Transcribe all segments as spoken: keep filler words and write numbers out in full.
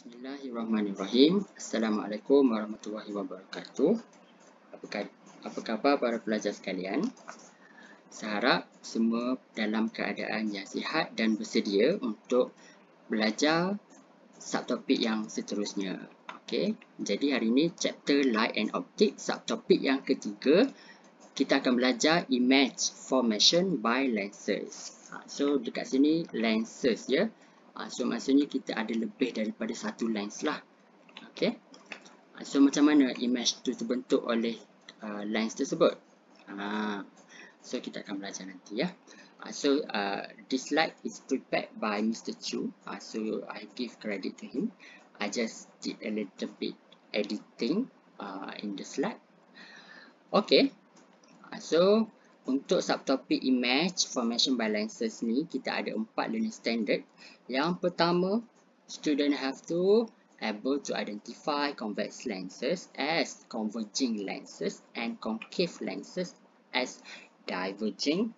Bismillahirrahmanirrahim. Assalamualaikum warahmatullahi wabarakatuh. Apa, apa khabar para pelajar sekalian? Saya harap semua dalam keadaan yang sihat dan bersedia untuk belajar subtopik yang seterusnya. Okey, jadi hari ini chapter Light and Optics, subtopik yang ketiga, kita akan belajar image formation by lenses. So dekat sini lenses ya. Uh, so maksudnya kita ada lebih daripada satu lens lah. Okay. Uh, so macam mana image tu terbentuk oleh uh, lens tersebut? Uh, so kita akan belajar nanti ya. Uh, so uh, this slide is prepared by Mister Chu. Uh, so I give credit to him. I just did a little bit editing uh, in the slide. Okay. Uh, so untuk subtopik image formation by lenses ni, kita ada empat learning standard. Yang pertama, student have to able to identify convex lenses as converging lenses and concave lenses as diverging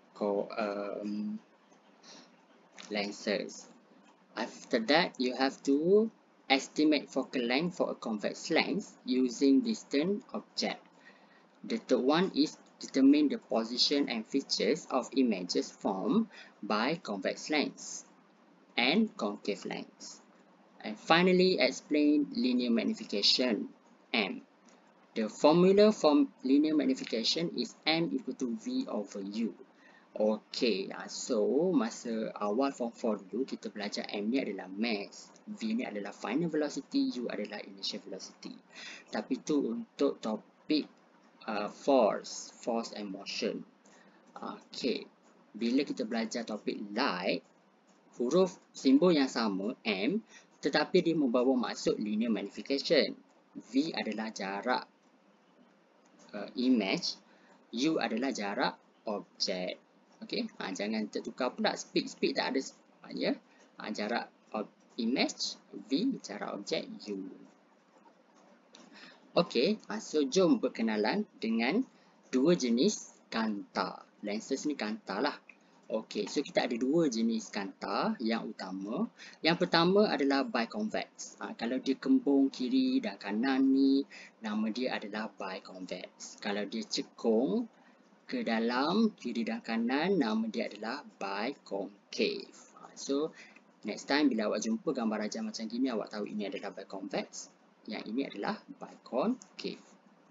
um, lenses. After that, you have to estimate focal length for a convex lens using distant object. The third one is determine the position and features of images formed by convex lens and concave lens. And finally, explain linear magnification, M. The formula for linear magnification is M equal to V over U. Okay, so masa awal form four dulu, kita belajar M ni adalah mass, V ni adalah final velocity, U adalah initial velocity. Tapi tu untuk topik Uh, force, force and motion. Okay, bila kita belajar topik light, huruf simbol yang sama M, tetapi dia membawa maksud linear magnification. V adalah jarak uh, image, U adalah jarak objek. Okay, ha, jangan tertukar pula speed, speed tak ada ya. Ha, jarak image V, jarak objek U. Okey, so jom berkenalan dengan dua jenis kanta. Lenses ni kanta lah. Okey, so kita ada dua jenis kanta yang utama. Yang pertama adalah biconvex. Ha, kalau dia kembung kiri dan kanan ni, nama dia adalah biconvex. Kalau dia cekung ke dalam kiri dan kanan, nama dia adalah biconcave. Ha, so next time bila awak jumpa gambar rajah macam gini, awak tahu ini adalah biconvex. Yang ini adalah biconcave.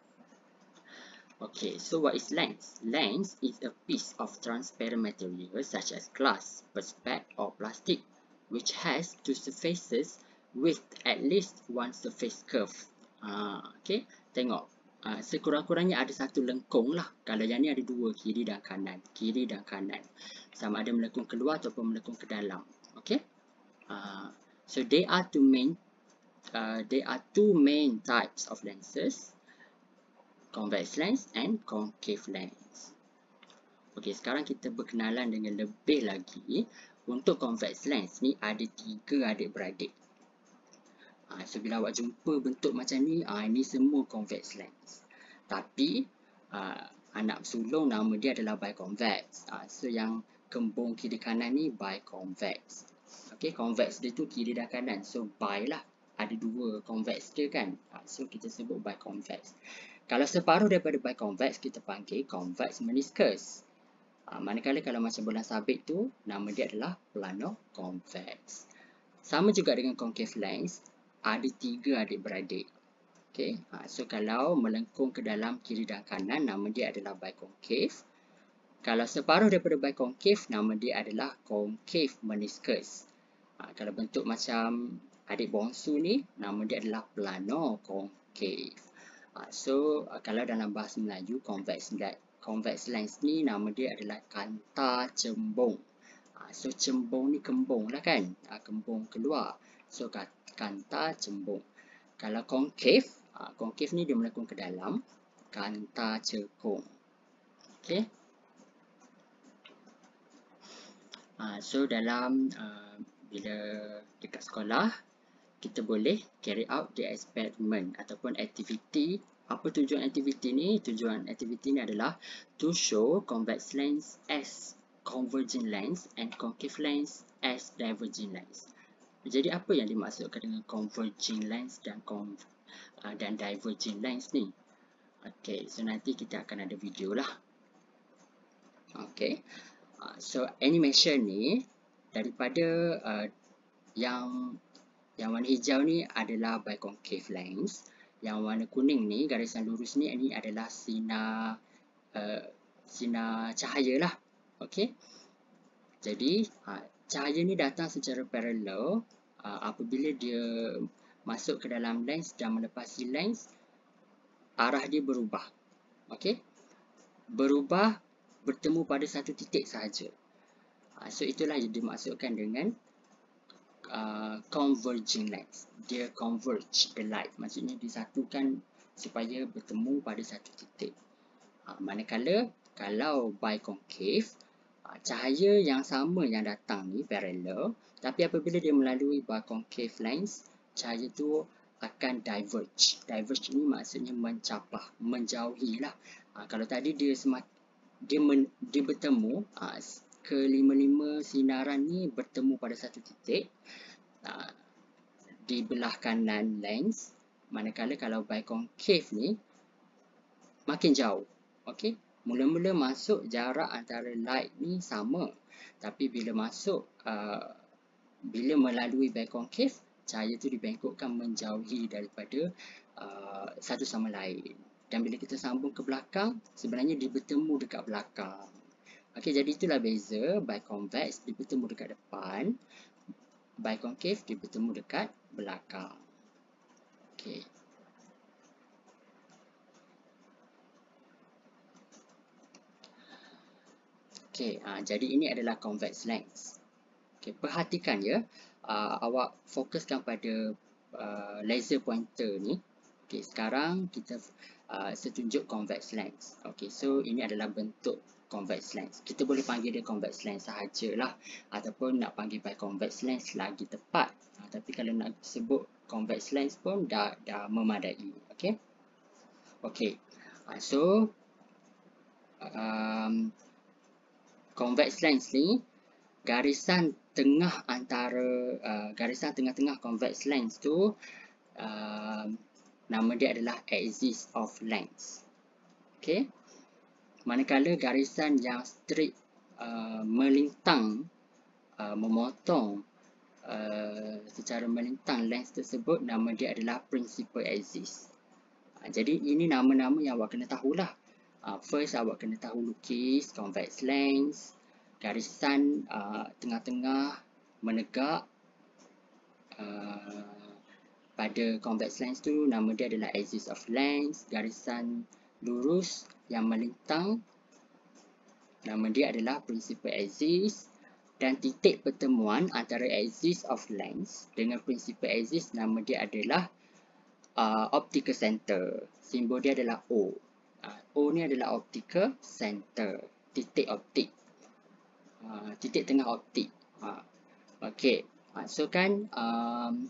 Okay, so what is lens? Lens is a piece of transparent material such as glass, perspex or plastic, which has two surfaces with at least one surface curve. Uh, okay, tengok. Uh, sekurang-kurangnya ada satu lengkung lah. Kalau yang ni ada dua, kiri dan kanan. Kiri dan kanan. Sama ada melengkung keluar ataupun melengkung ke dalam. Okay. Uh, so they are two main Uh, there are two main types of lenses, convex lens and concave lens. Okey, sekarang kita berkenalan dengan lebih lagi. Untuk convex lens ni ada tiga adik-beradik. Uh, so bila awak jumpa bentuk macam ni, uh, ini semua convex lens. Tapi uh, anak sulung nama dia adalah biconvex. Uh, so yang kembung kiri kanan ni biconvex. Okey, convex dia tu kiri dan kanan. So bi lah. Ada dua convex dia kan. So kita sebut biconvex. Kalau separuh daripada biconvex kita panggil convex meniscus. Ha, manakala kalau macam bola sabit tu nama dia adalah plano convex. Sama juga dengan concave lens, ada tiga adik-beradik. Okay. Ha, so kalau melengkung ke dalam kiri dan kanan nama dia adalah biconcave. Kalau separuh daripada biconcave nama dia adalah concave meniscus. Ha, kalau bentuk macam adik bongsu ni, nama dia adalah plano concave. Uh, so, uh, kalau dalam bahasa Melayu, convex, convex lens ni, nama dia adalah kanta cembung. Uh, so, cembung ni kembung lah kan? Uh, kembung keluar. So, kanta cembung. Kalau concave, uh, concave ni dia melengkung ke dalam, kanta cekung. Okay? Uh, so, dalam uh, bila dekat sekolah, kita boleh carry out the experiment ataupun activity. Apa tujuan aktiviti ni? Tujuan aktiviti ni adalah to show convex lens as converging lens and concave lens as diverging lens. Jadi apa yang dimaksudkan dengan converging lens dan con uh, dan diverging lens ni? Okey, so nanti kita akan ada video lah. Okey. Uh, so animation ni daripada uh, yang yang warna hijau ni adalah biconcave lens. Yang warna kuning ni, garisan lurus ni, ini adalah sinar uh, sinar cahaya lah. Okey. Jadi uh, cahaya ni datang secara paralel uh, apabila dia masuk ke dalam lens dan melepasi lens, arah dia berubah. Okey. Berubah bertemu pada satu titik sahaja. Uh, so itulah yang dimaksudkan dengan Uh, converging lens. Dia converge the light, maksudnya disatukan supaya bertemu pada satu titik. Uh, manakala kalau biconcave, uh, cahaya yang sama yang datang ni parallel, tapi apabila dia melalui biconcave lens, cahaya tu akan diverge. Diverge ni maksudnya mencapah, menjauhi lah. Uh, kalau tadi dia semak, dia, men, dia bertemu, uh, kelima-lima sinaran ni bertemu pada satu titik uh, di belah kanan lens, manakala kalau biconcave ni makin jauh. Okey, mula-mula masuk jarak antara light ni sama, tapi bila masuk uh, bila melalui biconcave, cahaya tu dibengkokkan menjauhi daripada uh, satu sama lain. Dan bila kita sambung ke belakang, sebenarnya dia bertemu dekat belakang. Okey, jadi itulah beza biconvex, dia bertemu dekat depan, biconcave dia bertemu dekat belakang. Okey. Okey, uh, jadi ini adalah convex lens. Okey, perhatikan ya, uh, awak fokuskan pada uh, laser pointer ni. Okey, sekarang kita uh, setunjuk convex lens. Okey, so ini adalah bentuk convex lens. Kita boleh panggil dia convex lens sahajalah, ataupun nak panggil biconvex lens lagi tepat. Uh, tapi kalau nak sebut convex lens pun dah dah memadai. Okey. Okey. Uh, so um, convex lens ni, garisan tengah antara uh, garisan tengah-tengah convex lens tu, uh, nama dia adalah axis of length. Okey. Manakala garisan yang straight uh, melintang, uh, memotong uh, secara melintang lens tersebut, nama dia adalah principal axis. Uh, jadi ini nama-nama yang awak kena tahulah. Uh, first awak kena tahu lukis convex lens, garisan uh, tengah-tengah menegak uh, pada convex lens tu, nama dia adalah axis of length. Garisan lurus yang melintang, nama dia adalah principal axis. Dan titik pertemuan antara axis of length dengan principal axis, nama dia adalah uh, optical center. Simbol dia adalah O. uh, O ni adalah optical center, titik optik, uh, titik tengah optik. uh, Okey, uh, so kan um,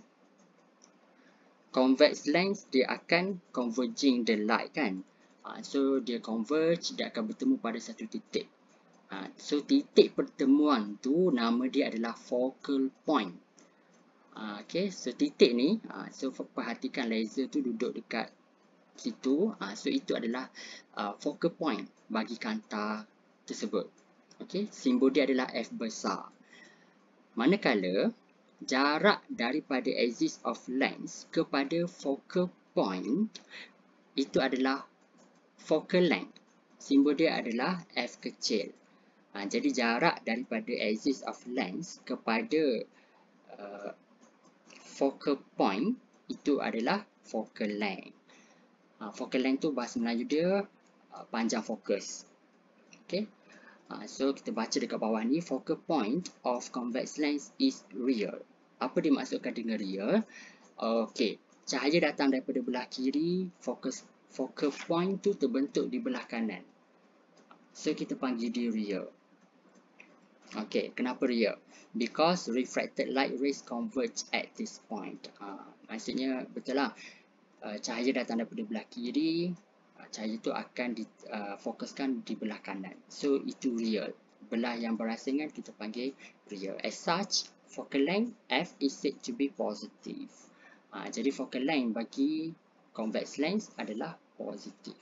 convex lens dia akan converging the light kan. Uh, so dia converge, dia akan bertemu pada satu titik. Uh, so titik pertemuan tu nama dia adalah focal point. Uh, okay, so titik ni, uh, so perhatikan laser tu duduk dekat situ. Uh, so itu adalah uh, focal point bagi kanta tersebut. Okay, simbol dia adalah F besar. Manakala jarak daripada axis of length kepada focal point itu adalah focal length. Simbol dia adalah F kecil. Ha, jadi jarak daripada axis of length kepada uh, focal point itu adalah focal length. Ha, focal length tu bahasa Melayu dia uh, panjang fokus. Okay. Ha, so kita baca dekat bawah ni, focal point of convex lens is real. Apa dimaksudkan dengan real? Okey, cahaya datang daripada belah kiri, fokus focal point tu terbentuk di belah kanan. So kita panggil dia real. Okey, kenapa real? Because refracted light rays converge at this point. Uh, maksudnya betul lah, uh, cahaya datang daripada belah kiri, uh, cahaya tu akan difokuskan uh, di belah kanan. So itu real. Belah yang berasingan kita panggil real. As such, focal length F is said to be positive. Ha, jadi focal length bagi convex lens adalah positif.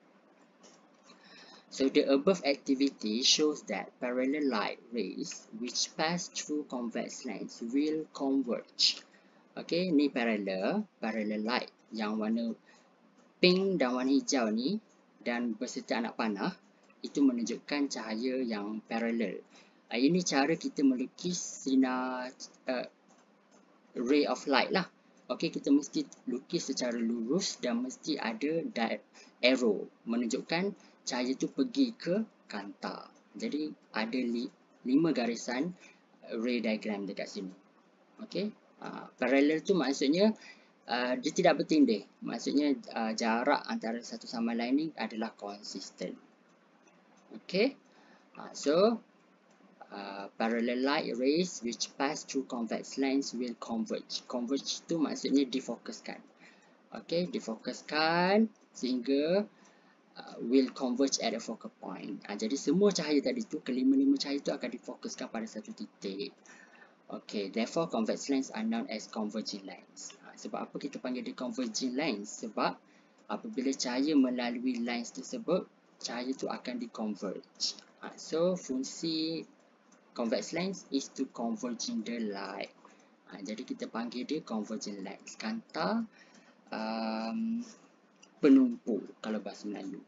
So the above activity shows that parallel light rays which pass through convex lens will converge. Okay, ni parallel, parallel light yang warna pink dan warna hijau ni dan berserta anak panah itu menunjukkan cahaya yang parallel. Uh, ini cara kita melukis sinar uh, ray of light lah. Okey, kita mesti lukis secara lurus dan mesti ada arrow menunjukkan cahaya tu pergi ke kanta. Jadi ada li, lima garisan ray diagram dekat sini. Okey, uh, parallel tu maksudnya uh, dia tidak bertindih. Maksudnya uh, jarak antara satu sama lain ni adalah konsisten. Okey, uh, so Uh, parallel light rays which pass through convex lens will converge. Converge tu maksudnya difokuskan. Okay, difokuskan sehingga uh, will converge at a focal point. Uh, jadi semua cahaya tadi tu, kelima-lima cahaya tu akan difokuskan pada satu titik. Okay, therefore convex lens are known as converging lens. Uh, sebab apa kita panggil dia converging lens? Sebab apabila cahaya melalui lens tersebut, cahaya tu akan di-converge. Uh, so fungsi convex lens is to converging the light. Ha, jadi kita panggil dia converging lens. Kanta um, penumpu kalau bahasa Melayu.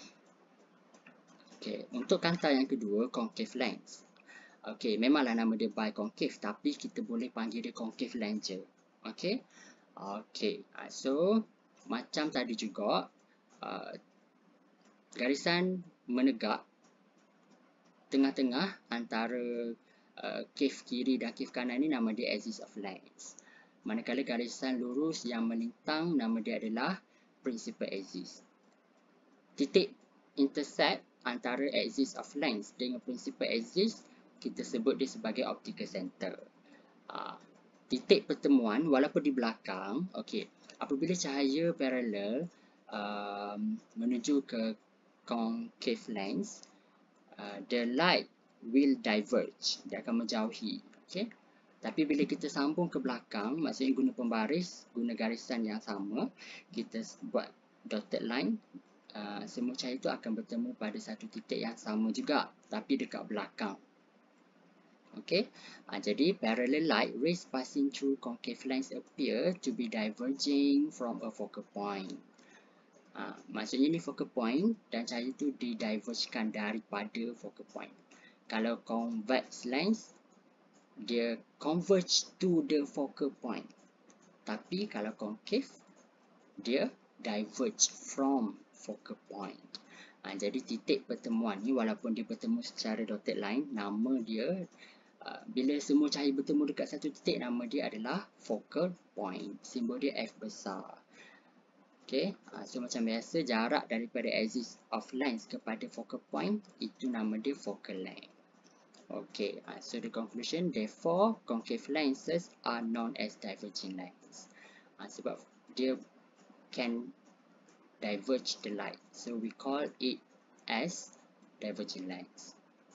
Okay, untuk kanta yang kedua, concave lens. Okay, memanglah nama dia biconcave, tapi kita boleh panggil dia concave lens je. Okay, okay. Ha, so macam tadi juga, uh, garisan menegak tengah-tengah antara uh, cave kiri dan cave kanan ni nama dia axis of lens. Manakala garisan lurus yang melintang nama dia adalah principal axis. Titik intersect antara axis of lens dengan principal axis kita sebut dia sebagai optical center. Uh, titik pertemuan walaupun di belakang, okey, apabila cahaya paralel um, menuju ke concave lens, Uh, the light will diverge, dia akan menjauhi. Okay? Tapi bila kita sambung ke belakang, maksudnya guna pembaris, guna garisan yang sama, kita buat dotted line, uh, semua cahaya itu akan bertemu pada satu titik yang sama juga, tapi dekat belakang. Okay? Uh, jadi parallel light rays passing through concave lens appear to be diverging from a focal point. Ha, maksudnya ni focal point dan cahaya tu didivergekan daripada focal point. Kalau convex lens, dia converge to the focal point. Tapi kalau concave, dia diverge from focal point. Ha, jadi titik pertemuan ni walaupun dia bertemu secara dotted line, nama dia, uh, bila semua cahaya bertemu dekat satu titik, nama dia adalah focal point. Simbol dia F besar. Okay, uh, so macam biasa jarak daripada axis of lens kepada focal point itu nama dia focal length. Okay, uh, so the conclusion, therefore concave lenses are known as diverging lens. Uh, sebab dia can diverge the light, so we call it as diverging lens.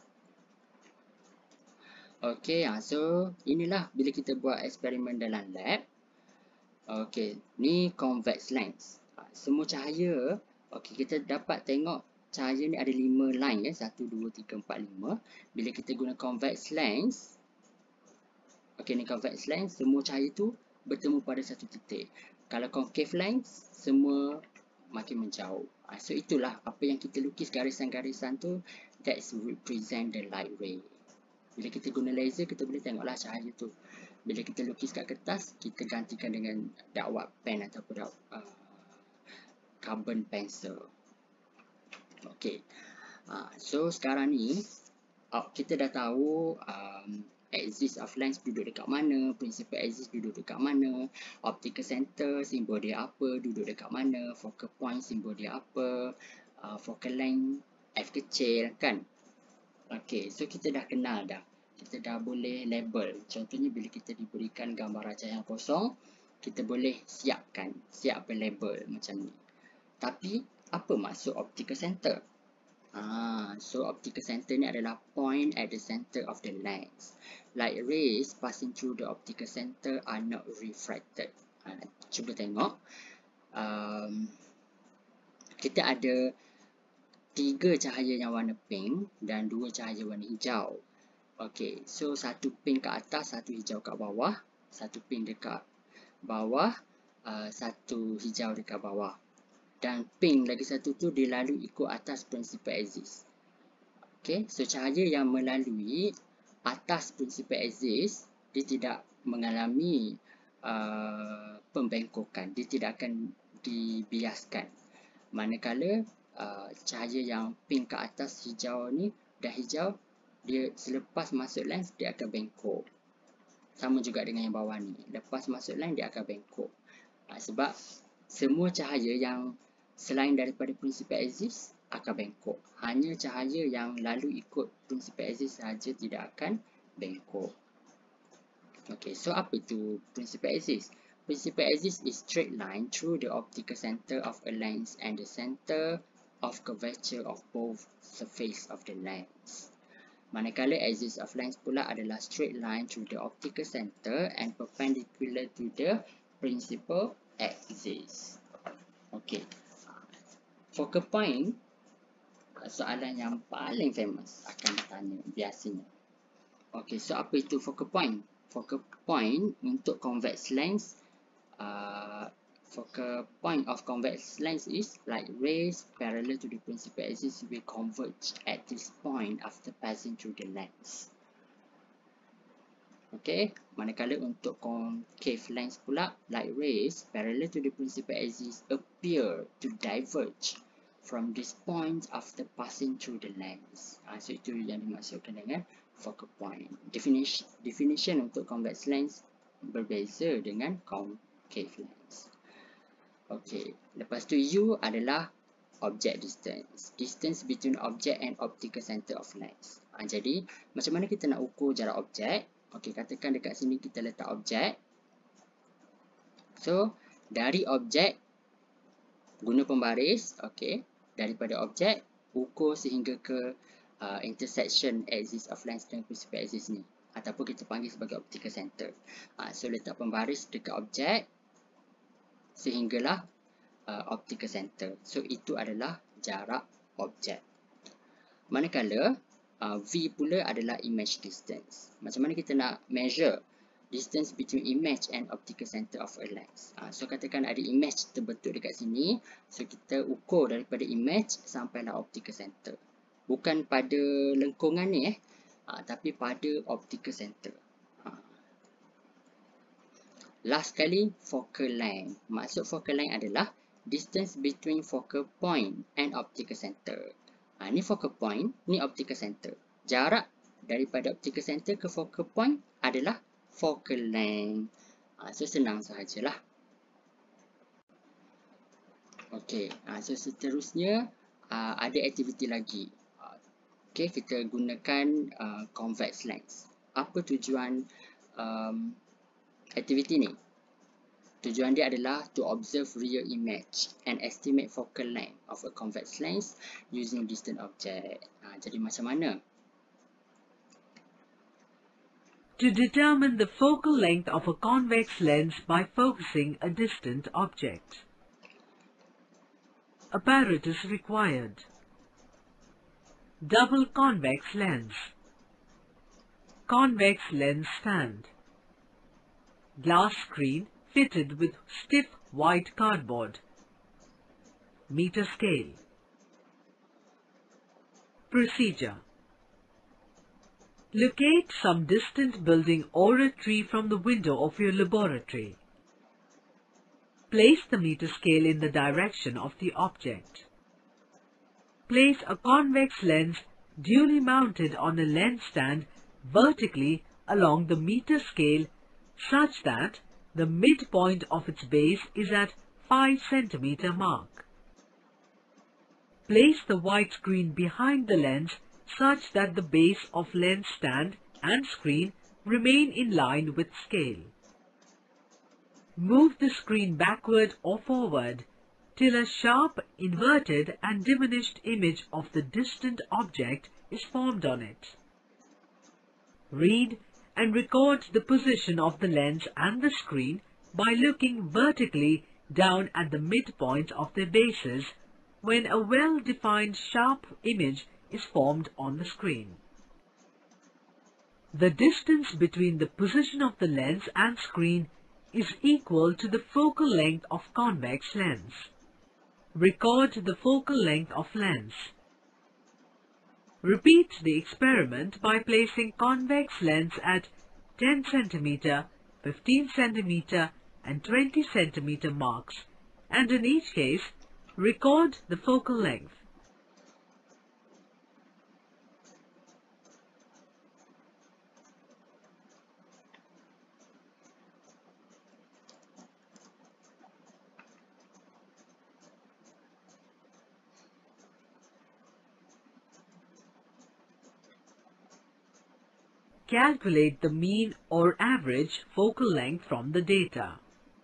Okay, uh, so inilah bila kita buat eksperimen dalam lab. Okay, ni convex lens. Semua cahaya, okay, kita dapat tengok cahaya ni ada lima line ya, satu, dua, tiga, empat, lima. Bila kita guna convex lens, okay, ni convex lens, semua cahaya tu bertemu pada satu titik. Kalau concave lens, semua makin menjauh. So itulah apa yang kita lukis garisan-garisan tu, that's represent the light ray. Bila kita guna laser, kita boleh tengoklah cahaya tu. Bila kita lukis kat kertas, kita gantikan dengan dakwat pen ataupun dakwat, uh, carbon pencil. Okay. Uh, so sekarang ni uh, kita dah tahu um, axis of lens duduk dekat mana, principal axis duduk dekat mana, optical center simbol dia apa, duduk dekat mana, focal point simbol dia apa, uh, focal length F kecil kan. Okay, so kita dah kenal dah. Kita dah boleh label. Contohnya bila kita diberikan gambar cahaya yang kosong, kita boleh siapkan, siap berlabel macam ni. Tapi apa maksud optical center? Ah, so optical center ni adalah point at the center of the lens. light rays passing through the optical center are not refracted. Ha, cuba tengok. Um, kita ada tiga cahaya yang warna pink dan dua cahaya warna hijau. Okey, so satu pink ke atas, satu hijau kat bawah. Satu pink dekat bawah, uh, satu hijau dekat bawah. Dan pink lagi satu tu dia lalu ikut atas principal axis. Okey, so cahaya yang melalui atas principal axis, dia tidak mengalami uh, pembengkokan. Dia tidak akan dibiaskan. Manakala uh, cahaya yang pink ke atas hijau ni dan hijau, dia selepas masuk lens dia akan bengkok. Sama juga dengan yang bawah ni. Lepas masuk lens dia akan bengkok. Ha, sebab semua cahaya yang selain daripada principal axis akan bengkok. Hanya cahaya yang lalu ikut principal axis sahaja tidak akan bengkok. Okay, so apa itu principal axis? Principal axis is straight line through the optical center of a lens and the center of curvature of both surface of the lens. Manakala axis of lens pula adalah straight line through the optical center and perpendicular to the principal axis. Okey. Focal point, soalan yang paling famous akan ditanya biasanya. Okey, so apa itu focal point? Focal point untuk convex lens, uh, focal point of convex lens is light rays parallel to the principal axis will converge at this point after passing through the lens. Okay, manakala untuk concave lens pula, light rays parallel to the principal axis appear to diverge from this point after passing through the lens. Ha, so itu yang dimaksudkan dengan focal point. Definition, definition untuk convex lens berbeza dengan concave lens. Okey, lepas tu U adalah object distance. Distance between object and optical center of lens. Ha, jadi, macam mana kita nak ukur jarak objek? Okey, katakan dekat sini kita letak objek. So, dari objek, guna pembaris. Okey, daripada objek, ukur sehingga ke uh, intersection axis of lens dengan principal axis ni. Ataupun kita panggil sebagai optical center. Ha, so, letak pembaris dekat objek sehinggalah uh, optical center. So, itu adalah jarak objek. Manakala, uh, V pula adalah image distance. Macam mana kita nak measure distance between image and optical center of a lens? Uh, so, katakan ada image terbentuk dekat sini. So, kita ukur daripada image sampailah optical center. Bukan pada lengkungan ni eh. Uh, tapi pada optical center. Last kali, focal length. Maksud focal length adalah distance between focal point and optical center. Ha, ni focal point, ni optical center. Jarak daripada optical center ke focal point adalah focal length. Ha, so, senang sahajalah. Okey, ha, so seterusnya uh, ada aktiviti lagi. Okey, kita gunakan uh, convex lens. Apa tujuan um, aktiviti ni? Tujuan dia adalah to observe real image and estimate focal length of a convex lens using distant object. Ha, jadi macam mana? To determine the focal length of a convex lens by focusing a distant object. Apparatus required. Double convex lens. Convex lens stand. Glass screen fitted with stiff white cardboard. Meter scale. Procedure. Locate some distant building or a tree from the window of your laboratory. Place the meter scale in the direction of the object. Place a convex lens duly mounted on a lens stand vertically along the meter scale such that the midpoint of its base is at five centimeter mark. Place the white screen behind the lens such that the base of lens stand and screen remain in line with scale. Move the screen backward or forward till a sharp, inverted and diminished image of the distant object is formed on it. Read and record the position of the lens and the screen by looking vertically down at the midpoint of their bases when a well-defined sharp image is formed on the screen. The distance between the position of the lens and screen is equal to the focal length of convex lens. Record the focal length of lens. Repeat the experiment by placing convex lens at ten centimeter, fifteen centimeter and twenty centimeter marks, and in each case, record the focal length. Calculate the mean or average focal length from the data.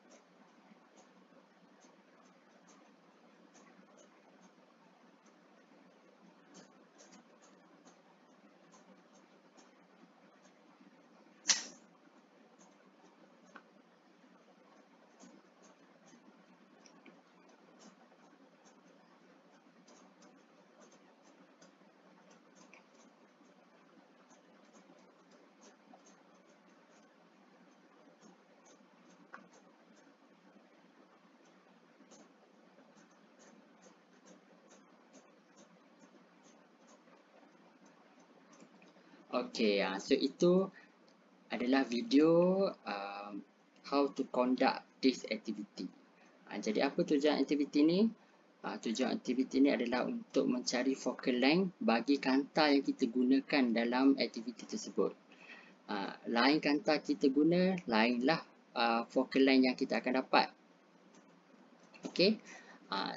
Okay, uh, so itu adalah video um, how to conduct this activity. Uh, jadi apa tujuan aktiviti ni? Uh, tujuan aktiviti ni adalah untuk mencari focal length bagi kanta yang kita gunakan dalam aktiviti tersebut. Uh, lain kanta kita guna, lainlah uh, focal length yang kita akan dapat. Okay. Uh,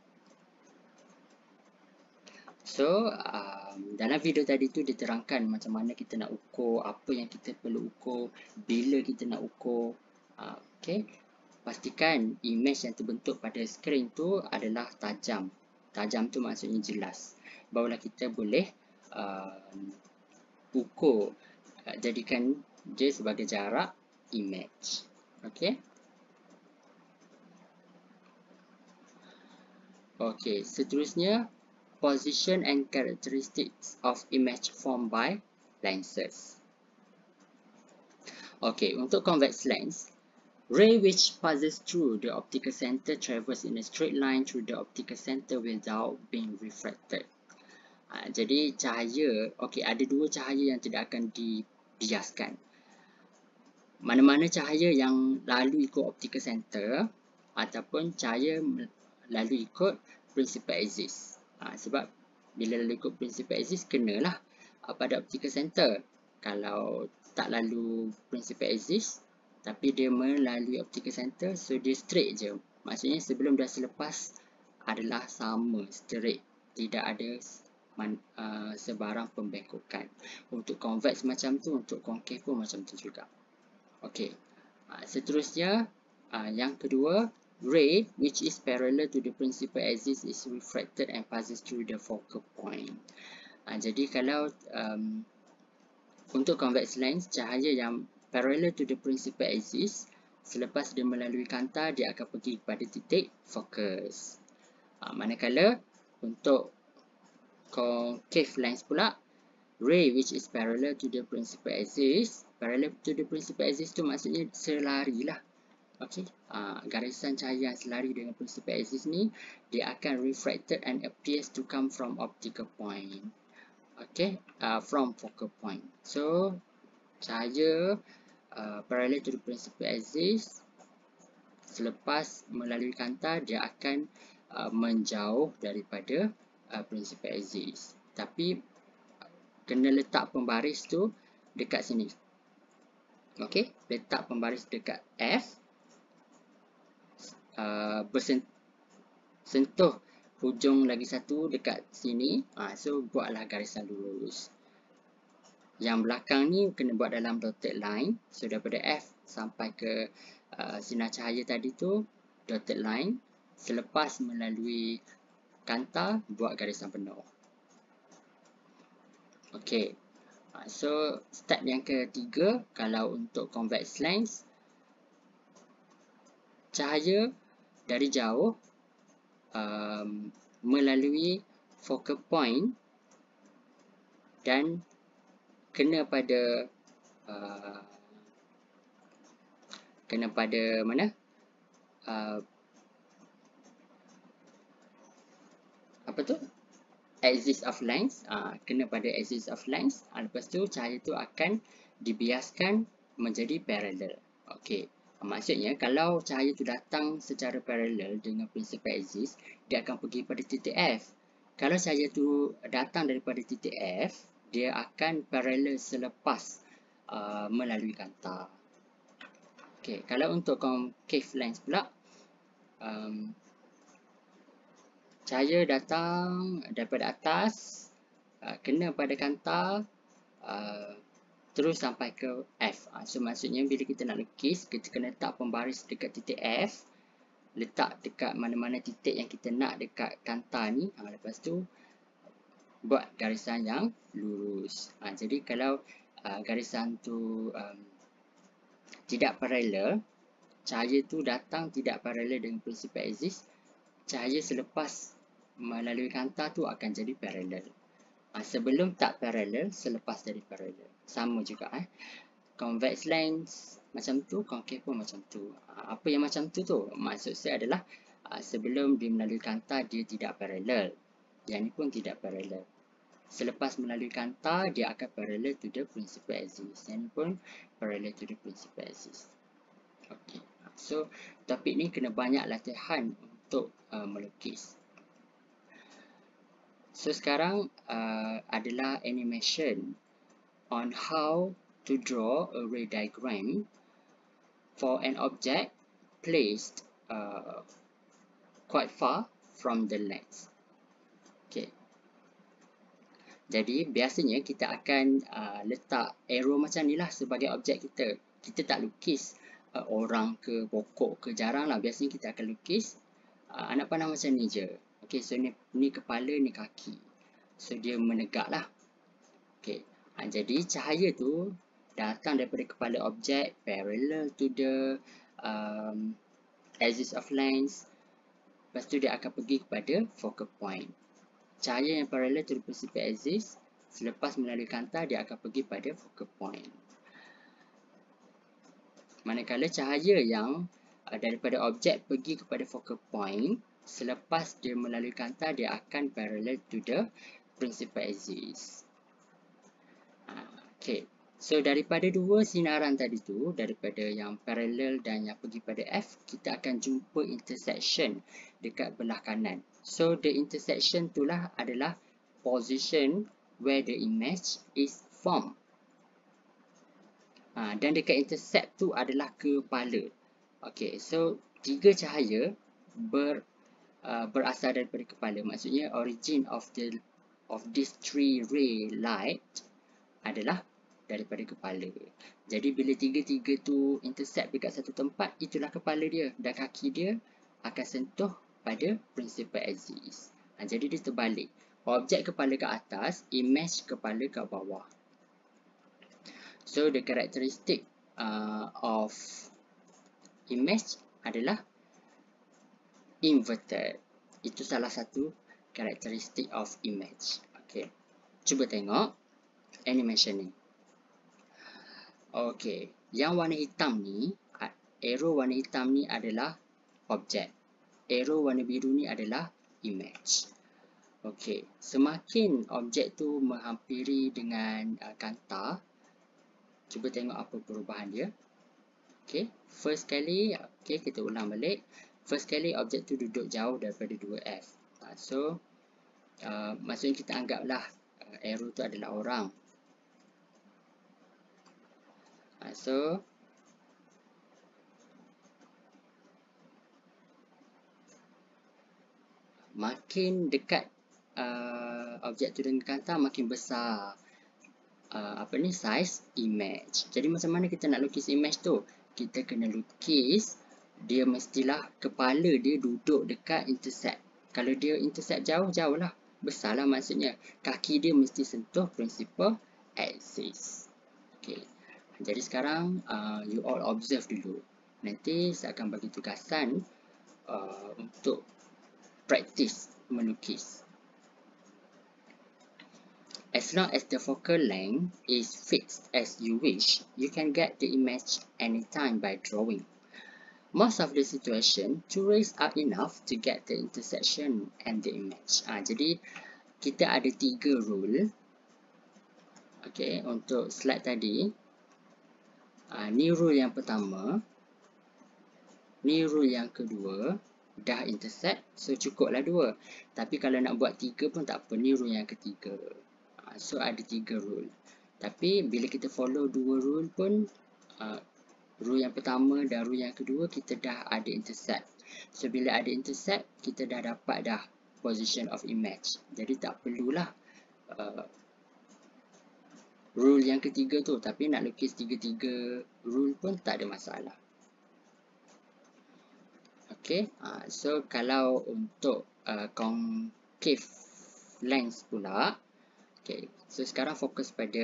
So, um, dalam video tadi tu diterangkan macam mana kita nak ukur, apa yang kita perlu ukur, bila kita nak ukur. Uh, okay. Pastikan image yang terbentuk pada skrin tu adalah tajam. Tajam tu maksudnya jelas. Barulah kita boleh um, ukur, uh, jadikan dia sebagai jarak image. Okay. Okay, seterusnya. Position and characteristics of image formed by lenses. Okay, untuk convex lens, ray which passes through the optical center travels in a straight line through the optical center without being refracted. Ha, jadi cahaya, okay, ada dua cahaya yang tidak akan dibiaskan. Mana-mana cahaya yang lalu ikut optical center ataupun cahaya lalu ikut principal axis. Ha, sebab bila lalu ikut principal axis, kenalah ha, pada optical center. Kalau tak lalu principal axis, tapi dia melalui optical center, so dia straight je. Maksudnya sebelum dan selepas adalah sama, straight. Tidak ada man, uh, sebarang pembengkokan. Untuk convex macam tu, untuk concave pun macam tu juga. Okey. Ha, seterusnya, uh, yang kedua, ray which is parallel to the principal axis is refracted and passes through the focal point. Ha, jadi kalau um, untuk convex lens, cahaya yang parallel to the principal axis, selepas dia melalui kanta, dia akan pergi kepada titik fokus. Ha, manakala untuk concave lens pula, ray which is parallel to the principal axis, parallel to the principal axis tu maksudnya selari lah. Okay, uh, garisan cahaya yang selari dengan principal axis ni, dia akan refracted and appears to come from optical point. Okay, uh, from focal point. So, cahaya uh, parallel to the principal axis, selepas melalui kanta, dia akan uh, menjauh daripada uh, principal axis. Tapi, kena letak pembaris tu dekat sini. Okay, letak pembaris dekat F. Uh, bersentuh hujung lagi satu dekat sini. Ha, so, buatlah garisan lurus. Yang belakang ni kena buat dalam dotted line. So, daripada F sampai ke uh, sinar cahaya tadi tu, dotted line. Selepas melalui kanta, buat garisan penuh. Okey. So, step yang ketiga, kalau untuk convex lens, cahaya dari jauh um, melalui focal point dan kena pada uh, kena pada mana? Uh, apa tu? Axis of lens, uh, kena pada axis of lens. Uh, lepas tu cahaya tu akan dibiaskan menjadi parallel. Okey. Maksudnya kalau cahaya tu datang secara parallel dengan prinsipal axis, dia akan pergi pada titik F. Kalau cahaya tu datang daripada titik F, dia akan parallel selepas uh, melalui kanta. Okey, kalau untuk concave lens pula, um, cahaya datang daripada atas, uh, kena pada kanta, uh, terus sampai ke F. Uh, so, maksudnya bila kita nak lukis, kita kena letak pembaris dekat titik F, letak dekat mana-mana titik yang kita nak dekat kanta ni. Uh, lepas tu, buat garisan yang lurus. Uh, jadi, kalau uh, garisan tu um, tidak parallel, cahaya tu datang tidak parallel dengan prinsipal axis, cahaya selepas melalui kanta tu akan jadi parallel. Ha, sebelum tak parallel, selepas jadi parallel. Sama juga eh. Convex lens macam tu, concave pun macam tu. Ha, apa yang macam tu tu? Maksud saya adalah ha, sebelum dia melalui kanta, dia tidak parallel. Yang ni pun tidak parallel. Selepas melalui kanta, dia akan parallel to the principal axis. Yang ni pun parallel to the principal axis. Okay. So, topik ni kena banyak latihan untuk uh, melukis. So, sekarang uh, adalah animation on how to draw a ray diagram for an object placed uh, quite far from the lens. Okay. Jadi, biasanya kita akan uh, letak arrow macam ni lah sebagai objek kita. Kita tak lukis uh, orang ke, pokok ke, jarang lah. Biasanya kita akan lukis uh, anak panah macam ni je. Okay, so ni, ni kepala, ni kaki. So, dia menegak lah. Okay. Ha, jadi, cahaya tu datang daripada kepala objek parallel to the um, axis of lens. Lepas tu, dia akan pergi kepada focal point. Cahaya yang parallel to the principal axis, selepas melalui kanta, dia akan pergi pada focal point. Manakala cahaya yang uh, daripada objek pergi kepada focal point, selepas dia melalui kanta, dia akan parallel to the principal axis. Okay, so daripada dua sinaran tadi tu, daripada yang parallel dan yang pergi pada F, kita akan jumpa intersection dekat belah kanan. So, the intersection tu lah adalah position where the image is formed. Ha, dan dekat intercept tu adalah kepala. Okay, so tiga cahaya ber, uh, berasal daripada kepala. Maksudnya, origin of the of this three ray light adalah daripada kepala. Jadi, bila tiga-tiga tu intercept dekat satu tempat, itulah kepala dia. Dan kaki dia akan sentuh pada principal axis. Ha, jadi, dia terbalik. Objek kepala ke atas, image kepala ke bawah. So, the characteristic uh, of image adalah inverted. Itu salah satu karakteristik of image. Okay. Cuba tengok animation ni. Okay. Yang warna hitam ni, arrow warna hitam ni adalah objek. Arrow warna biru ni adalah image. Okay. Semakin objek tu menghampiri dengan uh, kanta, cuba tengok apa perubahan dia. Okay. First kali, okay, kita ulang balik. First kali objek tu duduk jauh daripada dua F. Uh, so, uh, maksudnya kita anggaplah uh, arrow tu adalah orang. Uh, so, makin dekat uh, objek tu dengan kanta, makin besar uh, apa ni, size image. Jadi macam mana kita nak lukis image tu? Kita kena lukis dia mestilah kepala dia duduk dekat intercept. Kalau dia intercept jauh, jauh lah. Besar lah maksudnya. Kaki dia mesti sentuh principal axis. Okay. Jadi sekarang uh, you all observe dulu. Nanti saya akan bagi tugasan uh, untuk praktis melukis. As long as the focal length is fixed as you wish, you can get the image anytime by drawing. Most of the situation, two rays are enough to get the intersection and the image. Ah, jadi kita ada tiga rule. Okay, untuk slide tadi. Ah, ni rule yang pertama. Ni rule yang kedua. Dah intersect, so cukuplah dua. Tapi kalau nak buat tiga pun tak apa. Ni rule yang ketiga. Ah, so ada tiga rule. Tapi bila kita follow dua rule pun, ah, rule yang pertama dan rule yang kedua kita dah ada intersect. So bila ada intersect, kita dah dapat dah position of image. Jadi tak perlulah uh, rule yang ketiga tu. Tapi nak lukis tiga-tiga rule pun tak ada masalah. Okay, uh, so kalau untuk uh, concave lens pula, okay, so sekarang fokus pada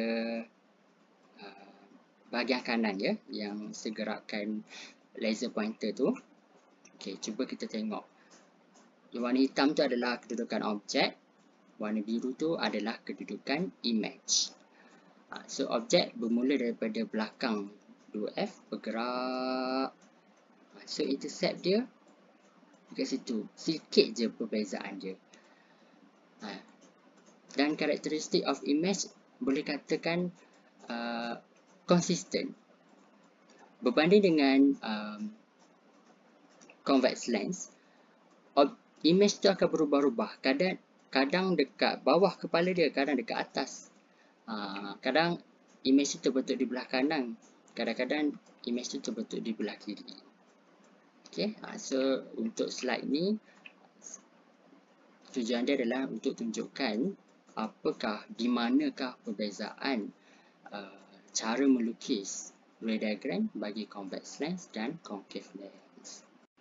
bahagian kanan ya, yang segerakan laser pointer tu. Okey, cuba kita tengok. Yang warna hitam tu adalah kedudukan objek, warna biru tu adalah kedudukan image. Ha, so objek bermula daripada belakang dua F bergerak. Ha, so intercept dia dekat situ. Sikit je perbezaan dia. Ha. Dan karakteristik of image boleh katakan uh, konsisten. Berbanding dengan um, convex lens, image tu akan berubah-ubah. Kadang kadang dekat bawah kepala dia, kadang dekat atas. Uh, kadang image tu terbentuk di belah kanan, kadang-kadang image tu terbentuk di belah kiri. Okay, uh, so untuk slide ni tujuan dia adalah untuk tunjukkan apakah, di manakah perbezaan uh, cara melukis ray diagram bagi convex lens dan concave lens.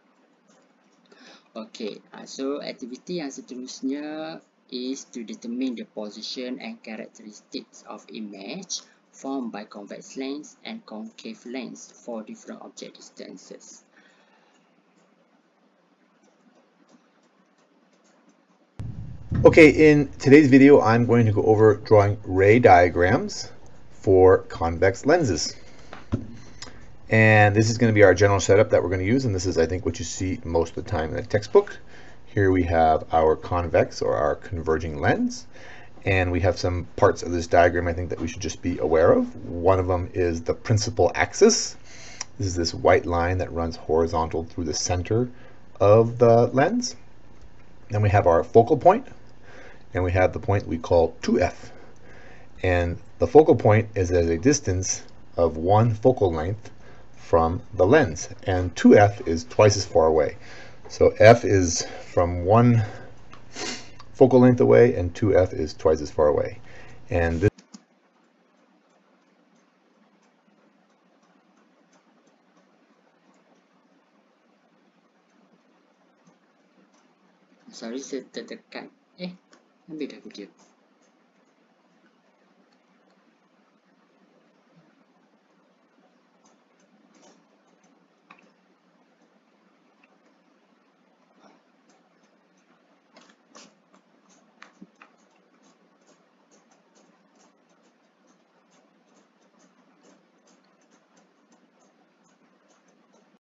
Okay, uh, so aktiviti yang seterusnya is to determine the position and characteristics of image formed by convex lens and concave lens for different object distances. Okay, in today's video, I'm going to go over drawing ray diagrams for convex lenses. And this is going to be our general setup that we're going to use, and this is, I think, what you see most of the time in the textbook. Here we have our convex or our converging lens, and we have some parts of this diagram I think that we should just be aware of. One of them is the principal axis. This is this white line that runs horizontal through the center of the lens. Then we have our focal point, and we have the point we call two F. And the focal point is at a distance of one focal length from the lens, and two F is twice as far away. So F is from one focal length away, and two F is twice as far away. And this Sorry, saya tertekan. Eh, ambil dah video.